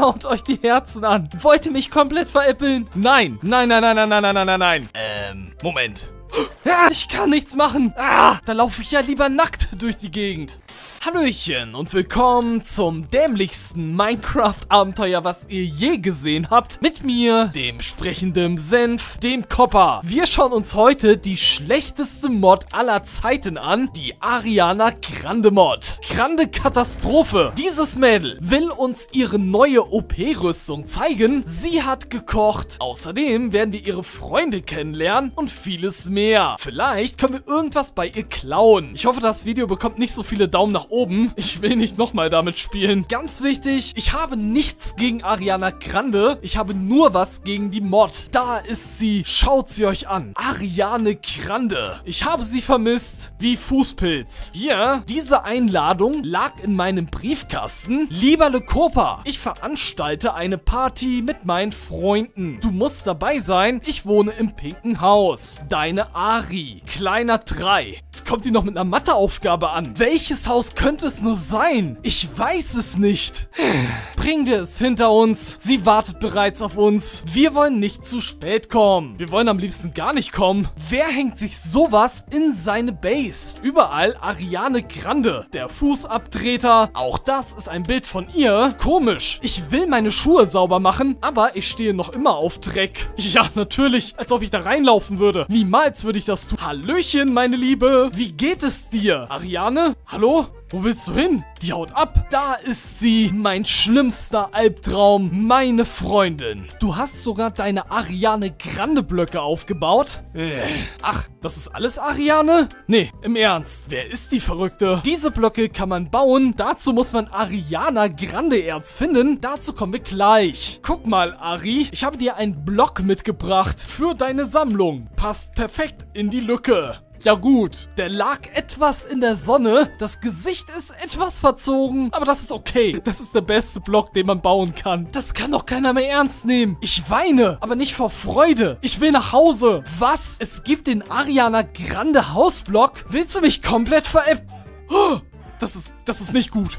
Schaut euch die Herzen an. Wollt ihr mich komplett veräppeln? Nein. Nein, nein, nein, nein, nein, nein, nein, nein, nein. Moment. Ja, ich kann nichts machen. Da laufe ich ja lieber nackt durch die Gegend. Hallöchen und willkommen zum dämlichsten Minecraft-Abenteuer, was ihr je gesehen habt. Mit mir, dem sprechenden Senf, dem Copper. Wir schauen uns heute die schlechteste Mod aller Zeiten an, die Ariana Grande Mod. Grande Katastrophe. Dieses Mädel will uns ihre neue OP-Rüstung zeigen. Sie hat gekocht. Außerdem werden wir ihre Freunde kennenlernen und vieles mehr. Vielleicht können wir irgendwas bei ihr klauen. Ich hoffe, das Video bekommt nicht so viele Daumen nach oben. Ich will nicht nochmal damit spielen. Ganz wichtig, ich habe nichts gegen Ariana Grande. Ich habe nur was gegen die Mod. Da ist sie. Schaut sie euch an. Ariana Grande. Ich habe sie vermisst wie Fußpilz. Hier, diese Einladung lag in meinem Briefkasten. Lieber Lecopa, ich veranstalte eine Party mit meinen Freunden. Du musst dabei sein. Ich wohne im pinken Haus. Deine Ari. Kleiner 3. Jetzt kommt die noch mit einer Matheaufgabe an. Welches Haus könnte es nur sein? Ich weiß es nicht. Bringen wir es hinter uns. Sie wartet bereits auf uns. Wir wollen nicht zu spät kommen. Wir wollen am liebsten gar nicht kommen. Wer hängt sich sowas in seine Base? Überall Ariana Grande. Der Fußabtreter. Auch das ist ein Bild von ihr. Komisch. Ich will meine Schuhe sauber machen, aber ich stehe noch immer auf Dreck. Ja, natürlich. Als ob ich da reinlaufen würde. Niemals würde ich das tun. Hallöchen, meine Liebe. Wie geht es dir? Ariane? Hallo? Wo willst du hin? Die haut ab. Da ist sie. Mein schlimmster Albtraum. Meine Freundin. Du hast sogar deine Ariana Grande Blöcke aufgebaut? Ach, das ist alles Ariane? Nee, im Ernst. Wer ist die Verrückte? Diese Blöcke kann man bauen. Dazu muss man Ariana Grande Erz finden. Dazu kommen wir gleich. Guck mal, Ari. Ich habe dir einen Block mitgebracht. Für deine Sammlung. Passt perfekt in die Lücke. Ja gut, der lag etwas in der Sonne, das Gesicht ist etwas verzogen, aber das ist okay. Das ist der beste Block, den man bauen kann. Das kann doch keiner mehr ernst nehmen. Ich weine, aber nicht vor Freude. Ich will nach Hause. Was? Es gibt den Ariana Grande Hausblock? Willst du mich komplett veräppeln? Oh! Das ist nicht gut.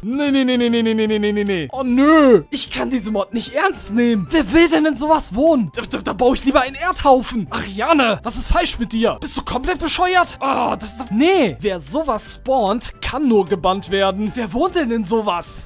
Nee. Oh, nö. Ich kann diese Mod nicht ernst nehmen. Wer will denn in sowas wohnen? Da baue ich lieber einen Erdhaufen. Ariane, was ist falsch mit dir? Bist du komplett bescheuert? Oh, das ist doch... Nee. Wer sowas spawnt, kann nur gebannt werden. Wer wohnt denn in sowas?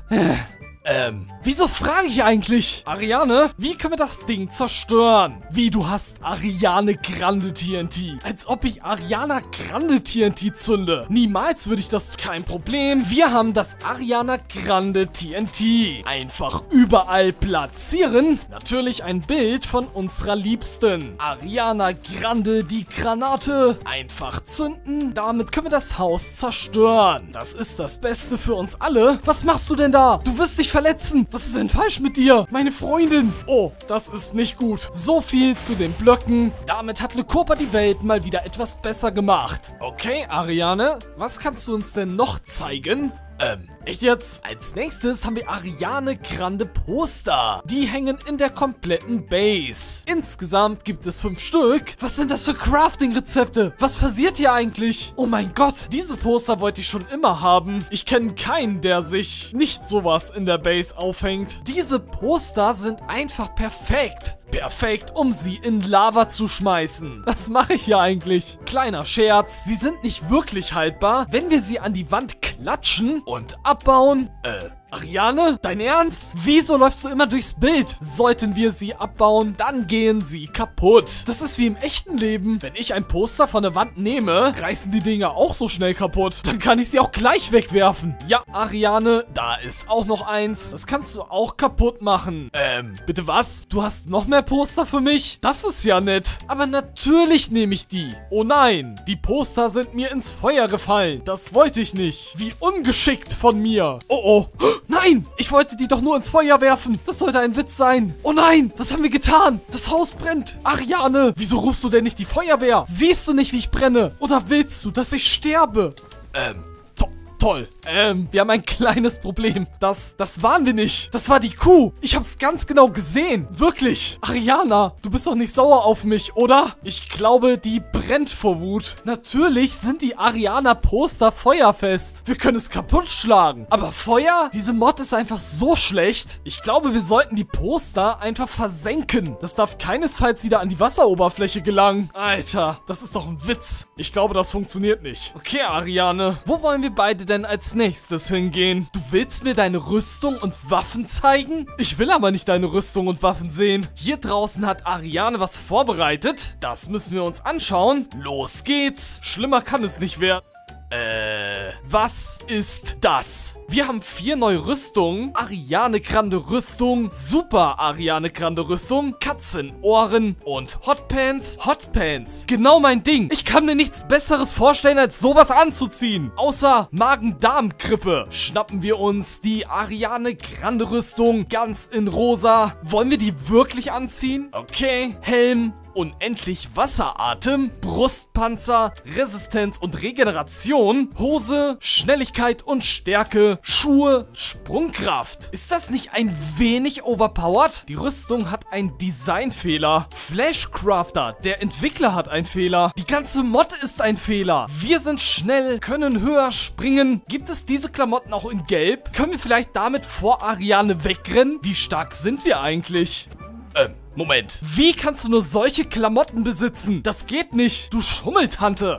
Wieso frage ich eigentlich? Ariane, wie können wir das Ding zerstören? Wie, du hast Ariana Grande TNT? Als ob ich Ariana Grande TNT zünde. Niemals würde ich das... Kein Problem. Wir haben das Ariana Grande TNT. Einfach überall platzieren. Natürlich ein Bild von unserer Liebsten. Ariana Grande, die Granate. Einfach zünden. Damit können wir das Haus zerstören. Das ist das Beste für uns alle. Was machst du denn da? Du wirst dich verletzen. Was ist denn falsch mit dir? Meine Freundin. Oh, das ist nicht gut. So viel zu den Blöcken. Damit hat Lecopa die Welt mal wieder etwas besser gemacht. Okay, Ariane, was kannst du uns denn noch zeigen? Echt jetzt? Als nächstes haben wir Ariana Grande Poster. Die hängen in der kompletten Base. Insgesamt gibt es 5 Stück. Was sind das für Crafting-Rezepte? Was passiert hier eigentlich? Oh mein Gott, diese Poster wollte ich schon immer haben. Ich kenne keinen, der sich nicht sowas in der Base aufhängt. Diese Poster sind einfach perfekt. Perfekt, um sie in Lava zu schmeißen. Was mache ich hier eigentlich? Kleiner Scherz, sie sind nicht wirklich haltbar, wenn wir sie an die Wand klatschen und abbauen. Ariane, dein Ernst? Wieso läufst du immer durchs Bild? Sollten wir sie abbauen, dann gehen sie kaputt. Das ist wie im echten Leben. Wenn ich ein Poster von der Wand nehme, reißen die Dinger auch so schnell kaputt. Dann kann ich sie auch gleich wegwerfen. Ja, Ariane, da ist auch noch eins. Das kannst du auch kaputt machen. Bitte was? Du hast noch mehr Poster für mich? Das ist ja nett. Aber natürlich nehme ich die. Oh nein, die Poster sind mir ins Feuer gefallen. Das wollte ich nicht. Wie ungeschickt von mir. Oh. Nein, ich wollte die doch nur ins Feuer werfen. Das sollte ein Witz sein. Oh nein, was haben wir getan? Das Haus brennt. Ariane, wieso rufst du denn nicht die Feuerwehr? Siehst du nicht, wie ich brenne? Oder willst du, dass ich sterbe? Toll. Wir haben ein kleines Problem. Das waren wir nicht. Das war die Kuh. Ich hab's ganz genau gesehen. Wirklich. Ariana, du bist doch nicht sauer auf mich, oder? Ich glaube, die brennt vor Wut. Natürlich sind die Ariana-Poster feuerfest. Wir können es kaputt schlagen. Aber Feuer? Diese Mod ist einfach so schlecht. Ich glaube, wir sollten die Poster einfach versenken. Das darf keinesfalls wieder an die Wasseroberfläche gelangen. Alter, das ist doch ein Witz. Ich glaube, das funktioniert nicht. Okay, Ariane. Wo wollen wir beide denn als nächstes hingehen? Du willst mir deine Rüstung und Waffen zeigen? Ich will aber nicht deine Rüstung und Waffen sehen. Hier draußen hat Ariane was vorbereitet. Das müssen wir uns anschauen. Los geht's. Schlimmer kann es nicht werden. Was ist das? Wir haben 4 neue Rüstungen. Ariane Grande Rüstung, Super Ariane Grande Rüstung, Katzenohren und Hotpants. Hotpants, genau mein Ding. Ich kann mir nichts Besseres vorstellen, als sowas anzuziehen. Außer Magen-Darm-Grippe. Schnappen wir uns die Ariane Grande Rüstung ganz in rosa. Wollen wir die wirklich anziehen? Okay, Helm. Unendlich Wasseratem, Brustpanzer, Resistenz und Regeneration, Hose, Schnelligkeit und Stärke, Schuhe, Sprungkraft. Ist das nicht ein wenig overpowered? Die Rüstung hat einen Designfehler. Flashcrafter, der Entwickler, hat einen Fehler. Die ganze Mod ist ein Fehler. Wir sind schnell, können höher springen. Gibt es diese Klamotten auch in Gelb? Können wir vielleicht damit vor Ariane wegrennen? Wie stark sind wir eigentlich? Moment. Wie kannst du nur solche Klamotten besitzen? Das geht nicht. Du Schummeltante.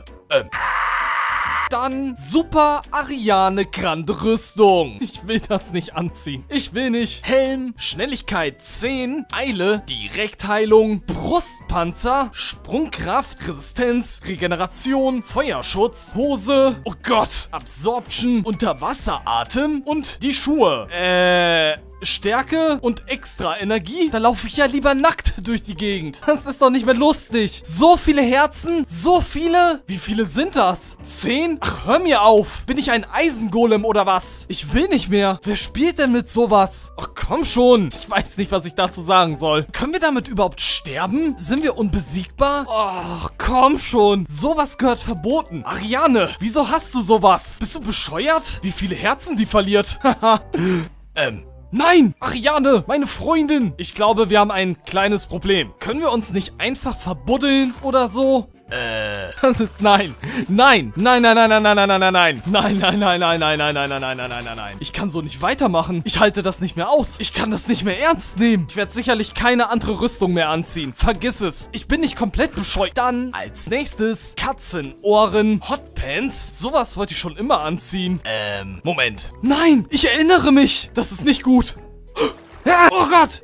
Dann Super Ariane Grande Rüstung. Ich will das nicht anziehen. Ich will nicht. Helm, Schnelligkeit 10, Eile, Direktheilung, Brustpanzer, Sprungkraft, Resistenz, Regeneration, Feuerschutz, Hose, oh Gott, Absorption, Unterwasseratem und die Schuhe. Stärke und extra Energie? Da laufe ich ja lieber nackt durch die Gegend. Das ist doch nicht mehr lustig. So viele Herzen? So viele? Wie viele sind das? 10? Ach, hör mir auf. Bin ich ein Eisengolem oder was? Ich will nicht mehr. Wer spielt denn mit sowas? Ach, komm schon. Ich weiß nicht, was ich dazu sagen soll. Können wir damit überhaupt sterben? Sind wir unbesiegbar? Ach, komm schon. Sowas gehört verboten. Ariane, wieso hast du sowas? Bist du bescheuert? Wie viele Herzen die verliert? Haha. Nein! Ariane, meine Freundin! Ich glaube, wir haben ein kleines Problem. Können wir uns nicht einfach verbuddeln oder so? Das ist nein. Nein. Nein, nein, nein, nein, nein, nein, nein, nein. Nein, nein, nein, nein, nein, nein, nein, nein, nein, nein, nein, nein, nein. Ich kann so nicht weitermachen. Ich halte das nicht mehr aus. Ich kann das nicht mehr ernst nehmen. Ich werde sicherlich keine andere Rüstung mehr anziehen. Vergiss es. Ich bin nicht komplett bescheuert. Dann als nächstes Katzenohren, Hotpants. Sowas wollte ich schon immer anziehen. Moment. Nein, ich erinnere mich. Das ist nicht gut. Oh Gott.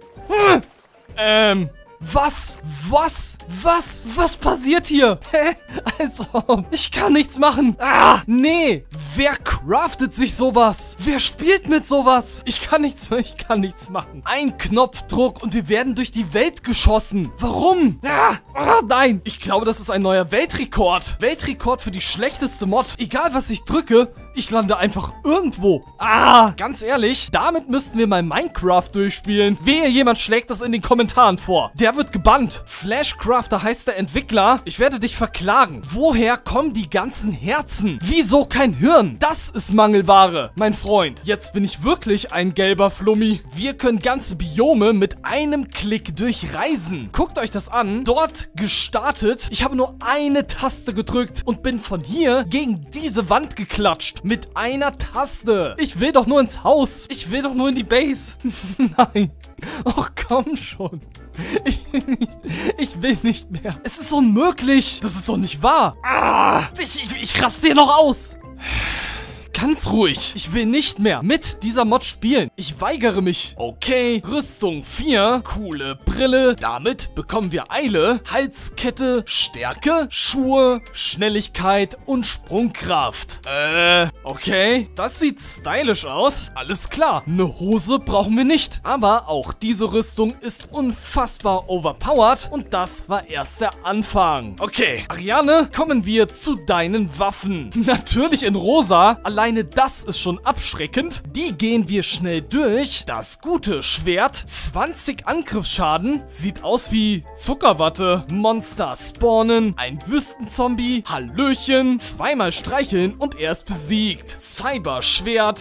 Was passiert hier? Hä? Also, ich kann nichts machen. Ah, nee. Wer craftet sich sowas? Wer spielt mit sowas? Ich kann nichts machen. Ein Knopfdruck und wir werden durch die Welt geschossen. Warum? Ah, oh nein. Ich glaube, das ist ein neuer Weltrekord. Weltrekord für die schlechteste Mod. Egal, was ich drücke, ich lande einfach irgendwo. Ah, ganz ehrlich, damit müssten wir mal Minecraft durchspielen. Wehe, jemand schlägt das in den Kommentaren vor. Der wird gebannt. Flashcrafter heißt der Entwickler. Ich werde dich verklagen. Woher kommen die ganzen Herzen? Wieso kein Hirn? Das ist Mangelware, mein Freund. Jetzt bin ich wirklich ein gelber Flummi. Wir können ganze Biome mit einem Klick durchreisen. Guckt euch das an. Dort gestartet. Ich habe nur eine Taste gedrückt und bin von hier gegen diese Wand geklatscht. Mit einer Taste. Ich will doch nur ins Haus. Ich will doch nur in die Base. Nein. Och, komm schon. Ich will nicht mehr. Es ist unmöglich. Das ist doch nicht wahr. Ah, ich raste hier noch aus. Ganz ruhig. Ich will nicht mehr mit dieser Mod spielen. Ich weigere mich. Okay, Rüstung 4. Coole Brille. Damit bekommen wir Eile, Halskette, Stärke, Schuhe, Schnelligkeit und Sprungkraft. Okay. Das sieht stylisch aus. Alles klar. Eine Hose brauchen wir nicht. Aber auch diese Rüstung ist unfassbar overpowered. Und das war erst der Anfang. Okay. Ariane, kommen wir zu deinen Waffen. Natürlich in rosa. Allein Alleine das ist schon abschreckend. Die gehen wir schnell durch. Das gute Schwert, 20 Angriffsschaden, sieht aus wie Zuckerwatte. Monster spawnen, ein Wüstenzombie, Hallöchen, zweimal streicheln und er ist besiegt. Cyberschwert,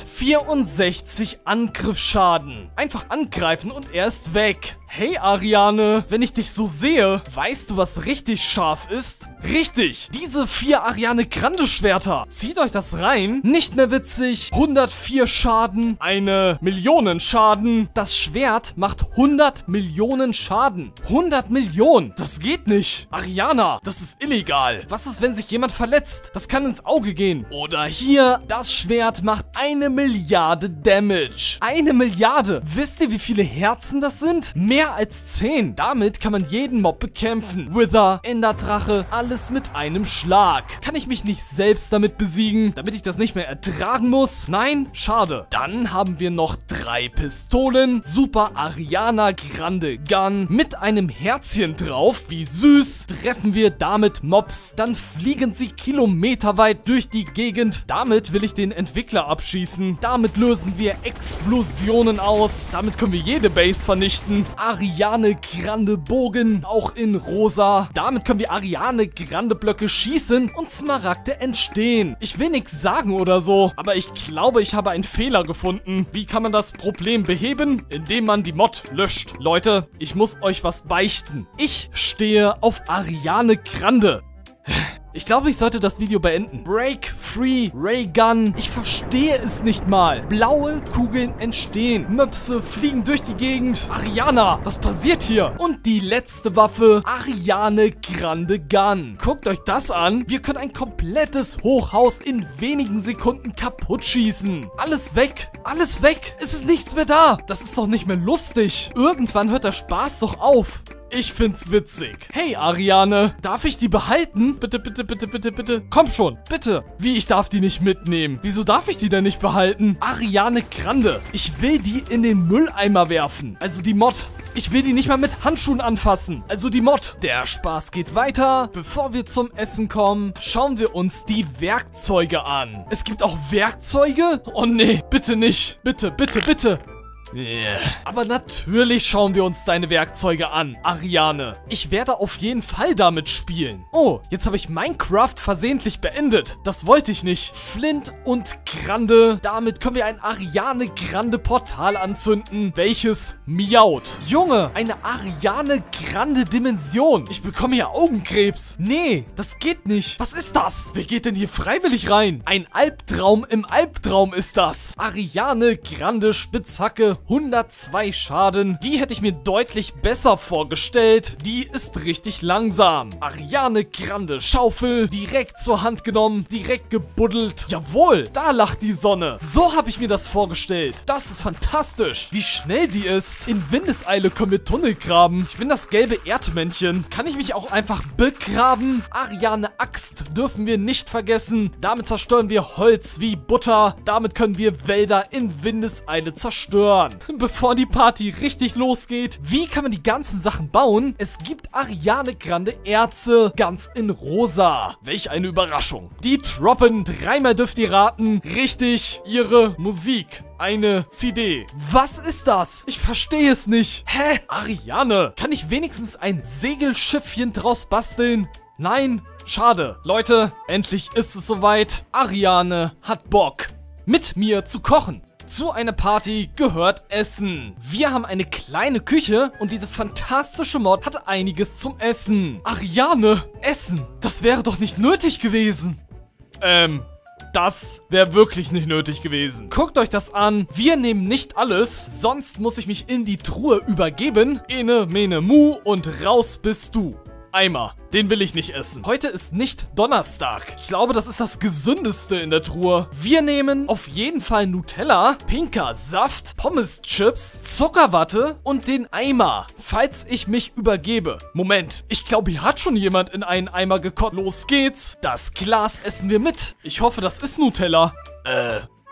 64 Angriffsschaden. Einfach angreifen und er ist weg. Hey Ariane, wenn ich dich so sehe, weißt du, was richtig scharf ist? Richtig, diese 4 Ariane Grande Schwerter. Zieht euch das rein. Nicht mehr witzig. 104 Schaden, 1 Million Schaden. Das Schwert macht 100 Millionen Schaden. 100 Millionen. Das geht nicht. Ariana, das ist illegal. Was ist, wenn sich jemand verletzt? Das kann ins Auge gehen. Oder hier, das Schwert macht 1 Milliarde Damage. 1 Milliarde. Wisst ihr, wie viele Herzen das sind? Mehr als 10. Damit kann man jeden Mob bekämpfen. Wither, Enderdrache, alles mit einem Schlag. Kann ich mich nicht selbst damit besiegen, damit ich das nicht mehr ertragen muss? Nein? Schade. Dann haben wir noch 3 Pistolen. Super Ariana Grande Gun mit einem Herzchen drauf. Wie süß. Treffen wir damit Mobs, dann fliegen sie kilometerweit durch die Gegend. Damit will ich den Entwickler abschießen. Damit lösen wir Explosionen aus. Damit können wir jede Base vernichten. Ariane Grande Bogen, auch in rosa. Damit können wir Ariane Grande Blöcke schießen und Smaragde entstehen. Ich will nichts sagen oder so, aber ich glaube, ich habe einen Fehler gefunden. Wie kann man das Problem beheben? Indem man die Mod löscht. Leute, ich muss euch was beichten. Ich stehe auf Ariane Grande. Ich glaube, ich sollte das Video beenden. Break Free Raygun. Ich verstehe es nicht mal. Blaue Kugeln entstehen. Möpse fliegen durch die Gegend. Ariana, was passiert hier? Und die letzte Waffe, Ariane Grande Gun. Guckt euch das an. Wir können ein komplettes Hochhaus in wenigen Sekunden kaputt schießen. Alles weg. Alles weg. Es ist nichts mehr da. Das ist doch nicht mehr lustig. Irgendwann hört der Spaß doch auf. Ich find's witzig. Hey Ariane, darf ich die behalten? Bitte, bitte, bitte, bitte, bitte. Komm schon, bitte. Wie, ich darf die nicht mitnehmen? Wieso darf ich die denn nicht behalten? Ariane Grande. Ich will die in den Mülleimer werfen. Also die Mod. Ich will die nicht mal mit Handschuhen anfassen. Also die Mod. Der Spaß geht weiter. Bevor wir zum Essen kommen, schauen wir uns die Werkzeuge an. Es gibt auch Werkzeuge? Oh nee, bitte nicht. Bitte, bitte, bitte. Yeah. Aber natürlich schauen wir uns deine Werkzeuge an, Ariane. Ich werde auf jeden Fall damit spielen. Oh, jetzt habe ich Minecraft versehentlich beendet. Das wollte ich nicht. Flint und Grande. Damit können wir ein Ariane Grande Portal anzünden, welches miaut. Junge, eine Ariane Grande Dimension. Ich bekomme hier Augenkrebs. Nee, das geht nicht. Was ist das? Wer geht denn hier freiwillig rein? Ein Albtraum im Albtraum ist das. Ariane Grande Spitzhacke. 102 Schaden. Die hätte ich mir deutlich besser vorgestellt. Die ist richtig langsam. Ariane Grande Schaufel. Direkt zur Hand genommen. Direkt gebuddelt. Jawohl, da lacht die Sonne. So habe ich mir das vorgestellt. Das ist fantastisch. Wie schnell die ist. In Windeseile können wir Tunnel graben. Ich bin das gelbe Erdmännchen. Kann ich mich auch einfach begraben? Ariane Axt dürfen wir nicht vergessen. Damit zerstören wir Holz wie Butter. Damit können wir Wälder in Windeseile zerstören. Bevor die Party richtig losgeht. Wie kann man die ganzen Sachen bauen? Es gibt Ariane Grande Erze, ganz in rosa. Welch eine Überraschung. Die droppen, dreimal dürft ihr raten, richtig, ihre Musik. Eine CD. Was ist das? Ich verstehe es nicht. Hä? Ariane, kann ich wenigstens ein Segelschiffchen draus basteln? Nein? Schade. Leute, endlich ist es soweit. Ariane hat Bock, mit mir zu kochen. Zu einer Party gehört Essen. Wir haben eine kleine Küche und diese fantastische Mod hat einiges zum Essen. Ariane, Essen, das wäre doch nicht nötig gewesen. Das wäre wirklich nicht nötig gewesen. Guckt euch das an. Wir nehmen nicht alles, sonst muss ich mich in die Truhe übergeben. Ene, mene, mu und raus bist du. Eimer. Den will ich nicht essen. Heute ist nicht Donnerstag. Ich glaube, das ist das Gesündeste in der Truhe. Wir nehmen auf jeden Fall Nutella, pinker Saft, Pommes-Chips, Zuckerwatte und den Eimer, falls ich mich übergebe. Moment, ich glaube, hier hat schon jemand in einen Eimer gekotzt. Los geht's. Das Glas essen wir mit. Ich hoffe, das ist Nutella.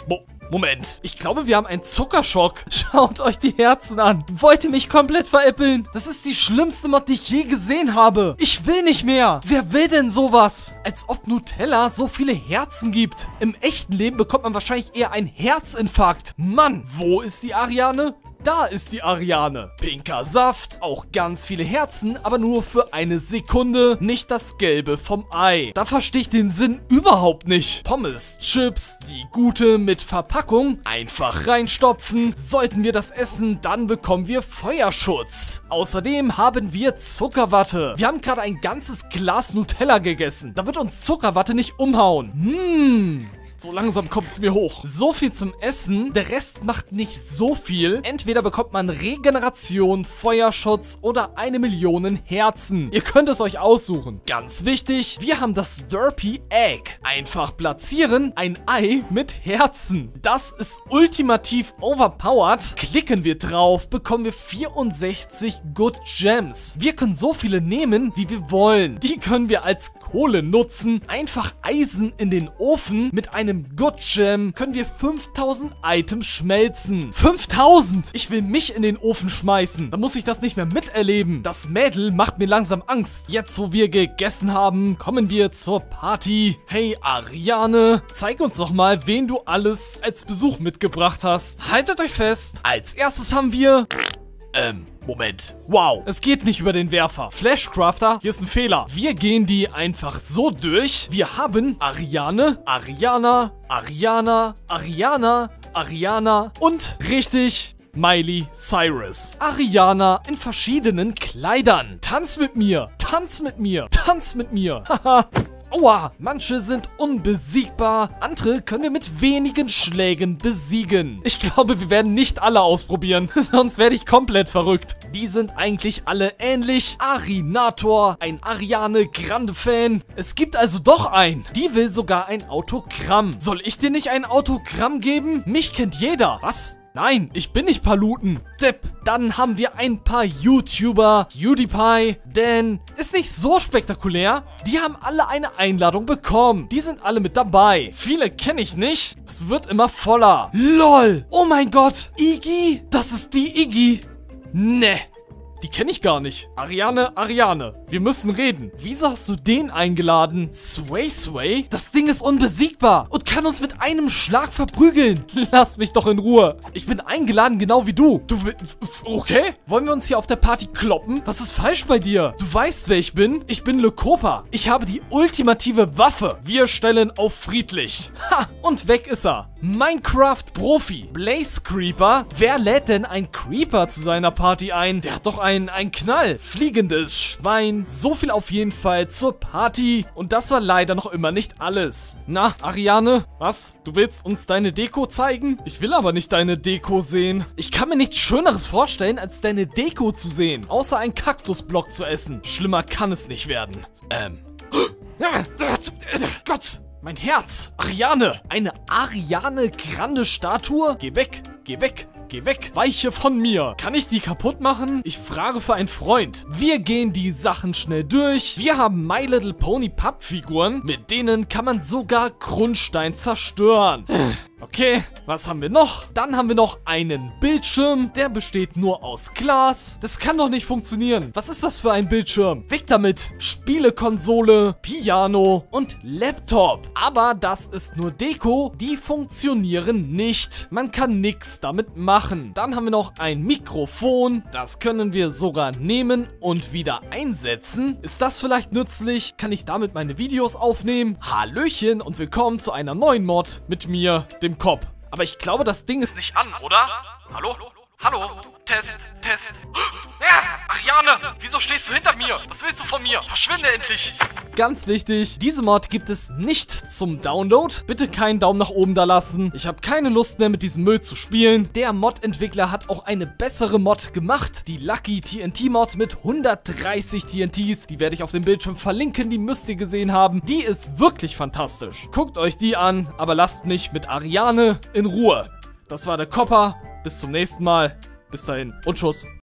Moment. Ich glaube, wir haben einen Zuckerschock. Schaut euch die Herzen an. Wollt ihr mich komplett veräppeln? Das ist die schlimmste Mod, die ich je gesehen habe. Ich will nicht mehr. Wer will denn sowas? Als ob Nutella so viele Herzen gibt. Im echten Leben bekommt man wahrscheinlich eher einen Herzinfarkt. Mann, wo ist die Ariane? Da ist die Ariane. Pinker Saft, auch ganz viele Herzen, aber nur für eine Sekunde. Nicht das Gelbe vom Ei. Da verstehe ich den Sinn überhaupt nicht. Pommes, Chips, die gute mit Verpackung. Einfach reinstopfen. Sollten wir das essen, dann bekommen wir Feuerschutz. Außerdem haben wir Zuckerwatte. Wir haben gerade ein ganzes Glas Nutella gegessen. Da wird uns Zuckerwatte nicht umhauen. So langsam kommt es mir hoch. So viel zum Essen. Der Rest macht nicht so viel. Entweder bekommt man Regeneration, Feuerschutz oder 1 Million Herzen. Ihr könnt es euch aussuchen. Ganz wichtig, wir haben das Derpy Egg. Einfach platzieren, ein Ei mit Herzen. Das ist ultimativ overpowered. Klicken wir drauf, bekommen wir 64 Good Gems. Wir können so viele nehmen, wie wir wollen. Die können wir als Kohle nutzen. Einfach Eisen in den Ofen mit einem Good Gem können wir 5000 Items schmelzen. 5000! Ich will mich in den Ofen schmeißen. Dann muss ich das nicht mehr miterleben. Das Mädel macht mir langsam Angst. Jetzt, wo wir gegessen haben, kommen wir zur Party. Hey, Ariane, zeig uns doch mal, wen du alles als Besuch mitgebracht hast. Haltet euch fest. Als erstes haben wir... Moment. Wow, es geht nicht über den Werfer. Flashcrafter, hier ist ein Fehler. Wir gehen die einfach so durch. Wir haben Ariane, Ariana, Ariana, Ariana, Ariana und richtig... Miley Cyrus. Ariana in verschiedenen Kleidern. Tanz mit mir, tanz mit mir, tanz mit mir. Haha. Aua, manche sind unbesiegbar, andere können wir mit wenigen Schlägen besiegen. Ich glaube, wir werden nicht alle ausprobieren, sonst werde ich komplett verrückt. Die sind eigentlich alle ähnlich. Arinator, ein Ariane Grande Fan. Es gibt also doch einen. Die will sogar ein Autogramm. Soll ich dir nicht ein Autogramm geben? Mich kennt jeder. Was? Nein, ich bin nicht Paluten. Depp. Dann haben wir ein paar YouTuber. PewDiePie, Dan. Ist nicht so spektakulär. Die haben alle eine Einladung bekommen. Die sind alle mit dabei. Viele kenne ich nicht. Es wird immer voller. LOL. Oh mein Gott. Iggy? Das ist die Iggy. Ne. Die kenne ich gar nicht. Ariane, Ariane. Wir müssen reden. Wieso hast du den eingeladen? Sway? Das Ding ist unbesiegbar und kann uns mit einem Schlag verprügeln. Lass mich doch in Ruhe. Ich bin eingeladen, genau wie du. Okay? Wollen wir uns hier auf der Party kloppen? Was ist falsch bei dir? Du weißt, wer ich bin? Ich bin Lecopa. Ich habe die ultimative Waffe. Wir stellen auf friedlich. Ha! Und weg ist er. Minecraft-Profi. Blaze Creeper. Wer lädt denn einen Creeper zu seiner Party ein? Der hat doch ein Knall. Fliegendes Schwein. So viel auf jeden Fall zur Party. Und das war leider noch immer nicht alles. Na, Ariane? Was? Du willst uns deine Deko zeigen? Ich will aber nicht deine Deko sehen. Ich kann mir nichts Schöneres vorstellen, als deine Deko zu sehen. Außer einen Kaktusblock zu essen. Schlimmer kann es nicht werden. Gott! Mein Herz! Ariane! Eine Ariane Grande Statue? Geh weg! Geh weg! Geh weg! Weiche von mir! Kann ich die kaputt machen? Ich frage für einen Freund. Wir gehen die Sachen schnell durch. Wir haben My Little Pony Pappfiguren. Mit denen kann man sogar Grundstein zerstören. Okay, was haben wir noch? Dann haben wir noch einen Bildschirm, der besteht nur aus Glas. Das kann doch nicht funktionieren. Was ist das für ein Bildschirm? Weg damit! Spielekonsole, Piano und Laptop. Aber das ist nur Deko, die funktionieren nicht. Man kann nichts damit machen. Dann haben wir noch ein Mikrofon. Das können wir sogar nehmen und wieder einsetzen. Ist das vielleicht nützlich? Kann ich damit meine Videos aufnehmen? Hallöchen und willkommen zu einer neuen Mod mit mir, dem Kopf. Aber ich glaube, das Ding ist nicht an, oder? Hallo? Hallo? Test. Ja, Ariane, wieso stehst du hinter mir? Was willst du von mir? Verschwinde endlich. Ganz wichtig, diese Mod gibt es nicht zum Download. Bitte keinen Daumen nach oben da lassen. Ich habe keine Lust mehr mit diesem Müll zu spielen. Der Mod-Entwickler hat auch eine bessere Mod gemacht. Die Lucky TNT Mod mit 130 TNTs. Die werde ich auf dem Bildschirm verlinken. Die müsst ihr gesehen haben. Die ist wirklich fantastisch. Guckt euch die an, aber lasst mich mit Ariane in Ruhe. Das war der Kopper. Bis zum nächsten Mal. Bis dahin und Tschüss.